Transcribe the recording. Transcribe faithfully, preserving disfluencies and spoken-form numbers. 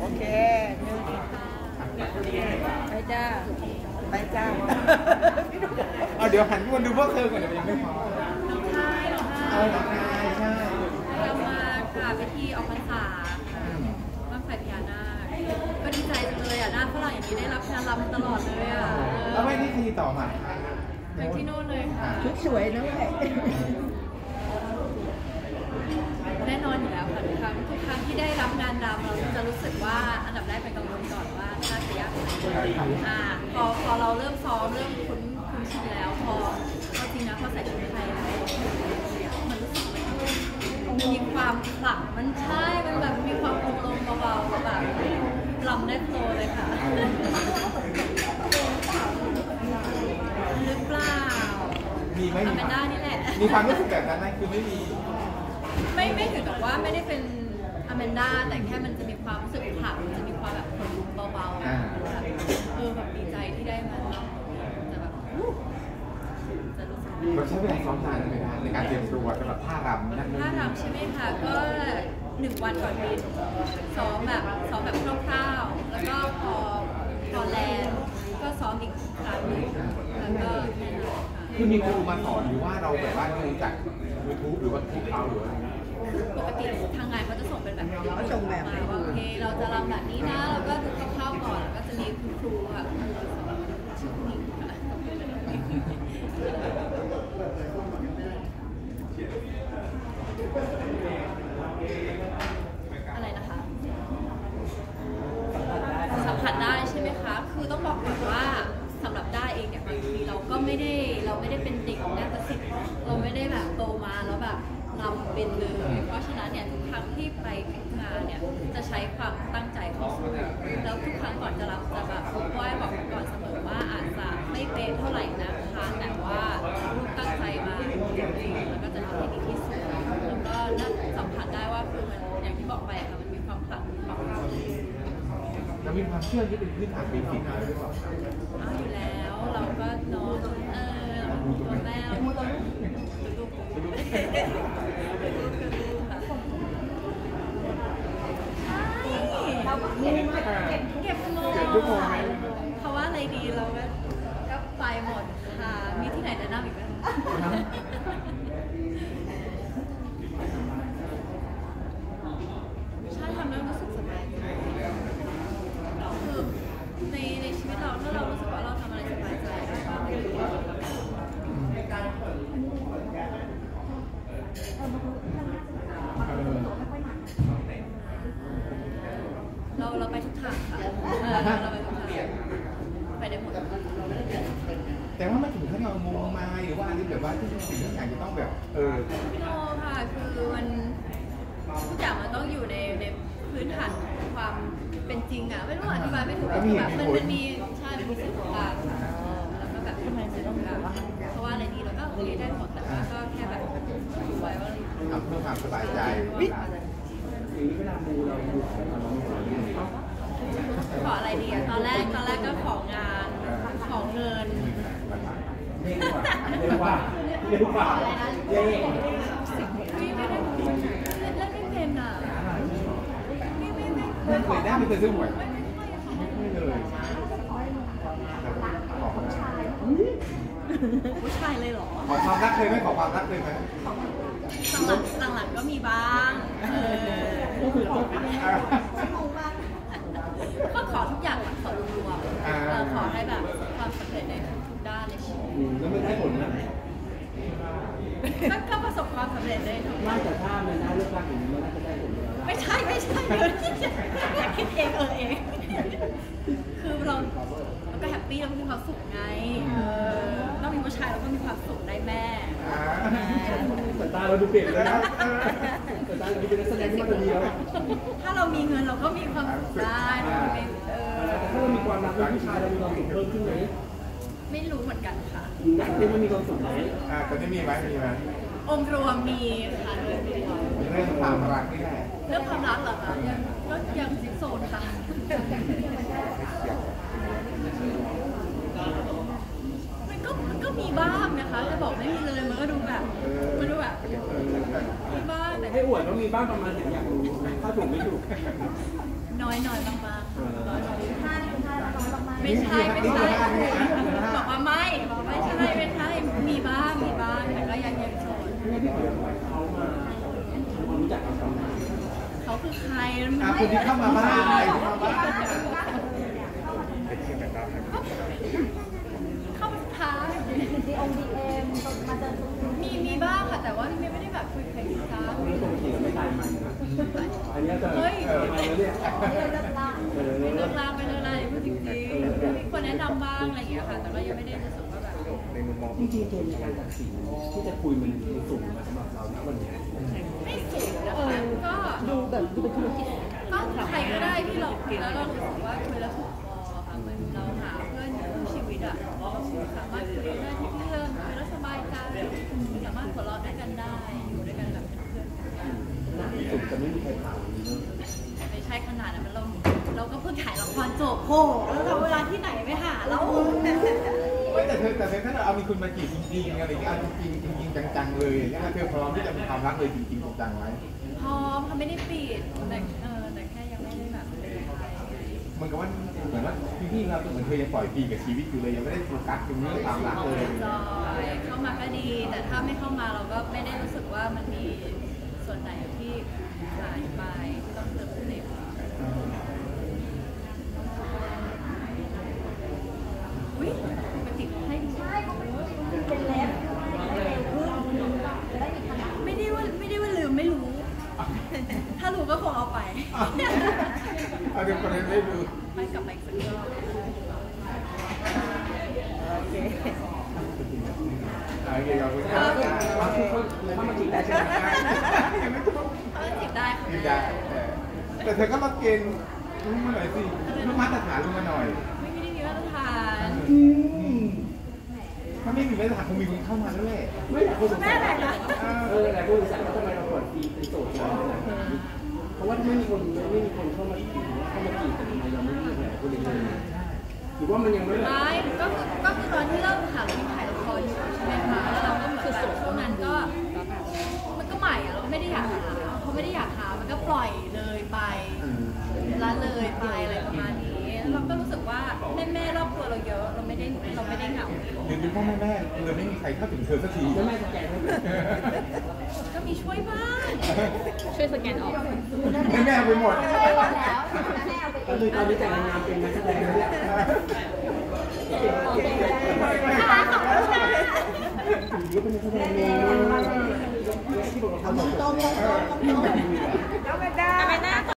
เคไปจ้าไปจ้าเอาเดี๋ยวหันมาดูพวกเธอก่อนเดี๋ยวยังไม่พอน้องชายน้องชายเอาน้องชายใช่เรามาค่ะไปที่ออกพรรษาค่ะบ้างไฟพญานาคก็ดีใจจังเลยอ่ะหน้าฝรั่งอย่างนี้ได้รับงานรำตลอดเลยอ่ะแล้วไม่ที่ทีต่อมาไปที่โน่นเลยค่ะชุดสวยนะแม่แน่นอนอยู่แล้วค่ะทุกครั้งทุกครั้งที่ได้รับงานรำเราจะรู้สึกว่าอันดับแรกเป็นกังวลก่อนว่าน่าจะยากอ่าพอพอเราเริ่มซ้อมเริ่มคุ้นคุ้นชินแล้วพอพอจริงนะพอใส่ชุดไทยแล้วมันรู้สึกมีความขลังมันใช่มันแบบมีความโปร่งลมเบาๆแบบรำได้โฟล์เลยค่ะหรือเปล่ามีไหมอแมนด้านี่แหละมีความรู้สึกแบบนั้นไหมคือไม่มีไม่ไม่ถึงกับว่าไม่ได้เป็นอแมนด้าแต่แค่มันจะมีความรู้สึกขลังมันจะมีความแบบคนเบาๆแบบเออแบบดีใจที่ได้มาจะแบบจะรู้สึกเราใช้เวลาซ้อมนานไหมในการเตรียมตัวสำหรับท่ารำท่ารำใช่ไหมคะก็หนึ่งวันก่อนบินซ้อมแบบซ้อมแบบคร่าวๆแล้วก็พอพอแลนด์ก็ซ้อมอีกครั้งหนึ่งแล้วก็แน่นอนค่ะคือมีครูมาสอนหรือว่าเราแบบว่าดูจากยูทูบหรือว่าคลิปเขาหรือว่าคือปกติทางงานเขาจะส่งเป็นแบบเขาส่งแบบมาว่าโอเคเราจะรำแบบนี้นะแล้วก็ดูคร่าวๆก่อนแล้วก็จะมีคุณครูค่ะชื่อคุณหญิงค่ะอะไรนะคะสัมผัสได้ใช่ไหมคะคือต้องบอกก่อนว่าสำหรับได้เองเนี่ยบางทีเราก็ไม่ได้เราไม่ได้เป็นเด็กนาฏศิลป์เราไม่ได้แบบโตมาแล้วแบบรำเป็นเลยเพราะฉะนั้นเนี่ยทุกครั้งที่ไปงานเนี่ยจะใช้ความตั้งใจเข้าสู่แล้วทุกครั้งก่อนจะรำจะแบบไหว้บอกก่อนเสมอว่าอาจจะไม่เป๊ะเท่าไหร่นะคะแต่ว่าลูกตั้งใจมาแล้วก็จะทำให้ดีที่สุดแล้วก็น่าสัมผัสได้ว่าคือมันอย่างที่บอกไปค่ะมันมีความขลังความเข้าเรามีความเชื่อที่เป็นพื้นฐานเป็นสิ่งนั้นหรือเปล่าอ้าวอยู่แล้วเราก็นอนเออตัวแม่ตัวลูกตัวลูกตัวลูกค่ะเราก็เก็บเก็บโมเพราะว่าอะไรดีเราก็ก็ไปหมดค่ะมีที่ไหนแนะนำอีกไหมใช่ทำแล้วรู้สึกสบายใจคือในในชีวิตเราถ้าเรารู้สึกว่าเราทำอะไรสบายใจก็ไม่รู้เราเราไปทุกทางค่ะเราไปทุกทางไปได้หมดแต่ว่าไม่ถึงขั้นเราโมมาหรือว่าอะไรแบบว่าที่สิ่งทุกอย่างจะต้องแบบเออโนค่ะคือมันทุกอย่างมันต้องอยู่ในในพื้นฐานความเป็นจริงอ่ะไม่รู้อธิบายไม่ถูกแบบมันมันมีใช่มีสิ่งต่างแล้วก็แบบทำไมจะต้องแบบเพราะว่าอะไรนี้เราก็โอเคได้หมดแต่ว่าก็แค่แบบดูไว้ว่าทำเพื่อความสบายใจขออะไรดีอ่ะตอนแรกตอนแรกก็ของานขอเงินเรียกว่าเรียกว่าเรียกว่าไม่ได้เล่นไม่เป็นอ่ะไม่ไม่ไม่ไม่เคยได้ไม่เคยซื้อหวยไม่ไม่เลยผู้ชายเลยเหรอขอความรักเคยไหมขอความรักเคยไหมหลังหลังๆก็มีบ้างก็ขอทุกอย่างขอรวมๆขอให้แบบความสำเร็จในทุกด้านในชีวิตแล้วไม่ได้ผลนะก็ประสบความสำเร็จได้ทุกน่าจะท่ามันน่าเลือกรักอย่างนี้มันน่าจะได้ผลไม่ใช่ไม่ใช่เลยคิดเองเออเองคือเราเราก็แฮปปี้เรามีความสุขไงต้องมีผู้ชายเราก็มีความสุขได้แม่แต่ตาเราดูเปลี่ยนเลยนะแต่ตาเราดูเป็นนักแสดงที่มันดีแล้วถ้าเรามีเงินเราก็มีความสุขได้ถ้าเรามีความรักกับผู้ชายเรามีความสุขเพิ่มขึ้นไหมไม่รู้เหมือนกันค่ะนักเรียนมันมีความสุขไหมอ่าตอนนี้มีไหมมีไหมองค์รวมมีค่ะเรื่องเรื่องความรักนี่แหละเรื่องความรักเหรอคะยังก็ยังซิโซนค่ะมันก็มันก็มีบ้างนะคะจะบอกไม่มีเลยมันก็ดูแบบมันดูแบบมีบ้างแต่ให้อวดว่ามีบ้างประมาณถึงอยากรู้ถ้าาถูกไม่ถูกน้อยน้อยมากๆค่ะน้อยน้อยไม่ใช่ไม่ใช่บอกว่าไม่บอกไม่ใช่ไม่ใช่มีบ้างมีบ้างแต่ก็ยังยังโสดเขามาคนรู้จักเขาทำไมเขาคือใครอ่ะคนที่เข้ามาบ้างอะไรเข้ามาบ้างเข้ามาท้ามีมีบ้างค่ะแต่ว่าไม่ได้แบบคุยใครจ้าคนตรงขี่ไม่ตายมันอันนี้จะเฮ้ยเออมาแล้วเนี่ยเออไม่เลิกลาไม่เลิกลาพูดจริงๆมีคนแนะนำบ้างอะไรอย่างเงี้ยค่ะแต่ก็ยังไม่ได้รู้สึกว่าแบบในมุมมองจริงๆเกณฑ์ในการตัดสินที่จะคุยมันสูงมาสำหรับเราณวันนี้ไม่สูงนะคะก็ดูแบบดูเป็นธุรกิจก็ใครก็ได้ที่เราคุยแล้วเรารู้สึกว่าคุยแล้วถูกคอค่ะเหมือนเราหาเพื่อนคู่ชีวิตอ่ะสามารถคุยได้ทุกเรื่องคุยแล้วสบายใจสามารถหัวเราะด้วยกันได้อยู่ด้วยกันแบบเป็นเพื่อนกันสุดจะไม่มีใครผ่านนี้เนอะไม่ใช่ขนาดนั้นเราเราก็เพิ่งถ่ายละครจบโหแล้วเราเวลาที่ไหนไปหาเราไม่แต่เธอแต่เธอถ้าเราเอามีคนมาจีบจริงๆอะไรอย่างเงี้ยเอาจริงๆจริงๆจังๆเลยอย่างเงี้ยเธอพร้อมที่จะมีความรักเลยจริงๆจังๆไหมพร้อมค่ะไม่ได้ปิดแต่เออแต่แค่ยังไม่ได้แบบเหมือนกับว่าเหมือนว่าพี่ๆเราเหมือนเธอยังปล่อยปีกับชีวิตอยู่เลยยังไม่ได้โฟกัสตรงเรื่องความรักเลยจอยเข้ามาก็ดี แต่ถ้าไม่เข้ามาเราก็ไม่ได้รู้สึกว่ามันมีส่วนไหนที่หายไปที่ต้องเติมเต็มอุ้ยปฏิทินให้ใช่เป็นเล็บไม่ได้ว่าไม่ได้ว่าลืมไม่รู้ ถ้ารู้ก็คงเอาไปเอาเดี๋ยวคนนั้นได้ดูไปกลับไปอีกสักรอบโอเคโอเคขอบคุณครับถ้ามาจีบได้ใช่ไหมยังไม่ต้องเขาจะจีบได้ค่ะจีบได้แต่เธอก็ลดเกณฑ์ลงมาหน่อยสิลดมาตรฐานลงมาหน่อยไม่ได้มีมาตรฐานถ้าไม่มีมาตรฐานคงมีคนเข้ามาแล้วแหละไม่แต่คนสงสัยเออแต่คนสงสัยว่าทำไมเราเปิดปีเป็นโสดนานขนาดนี้เพราะว่าไม่มีคนไม่มีคนเข้ามาจีบเข้ามาจีบแต่ทำไมเราไม่มีเลยคนเดียวหรือว่ามันยังไม่แบบไม่ก็คือก็คือตอนที่เริ่มถ่ายเราถ่ายละครอยู่ใช่ไหมคะแล้วเราก็เหมือนแบบช่วงนั้นก็มันก็ใหม่อะเราก็ไม่ได้อยากหาเขาไม่ได้อยากหามันก็ปล่อยเลยไปละเลยไปอะไรประมาณนี้แล้วเราก็รู้สึกว่าแม่แม่ๆรอบตัวเราเยอะเราไม่ได้เราไม่ได้เหงาหรือเป็นพ่อแม่แม่เลยไม่มีใครเข้าถึงเธอสักทีแล้วแม่สแกนให้ไหมก็มีช่วยบ้างช่วยสแกนออกแม่แม่เอาไปหมดก็คือตอนนี้แต่งงานเป็นนักแสดงแล้วเนี่ย หรือเป็นนักแสดงเลยที่บอกเราทำตรงตรงตรงตรงแล้วไม่ได้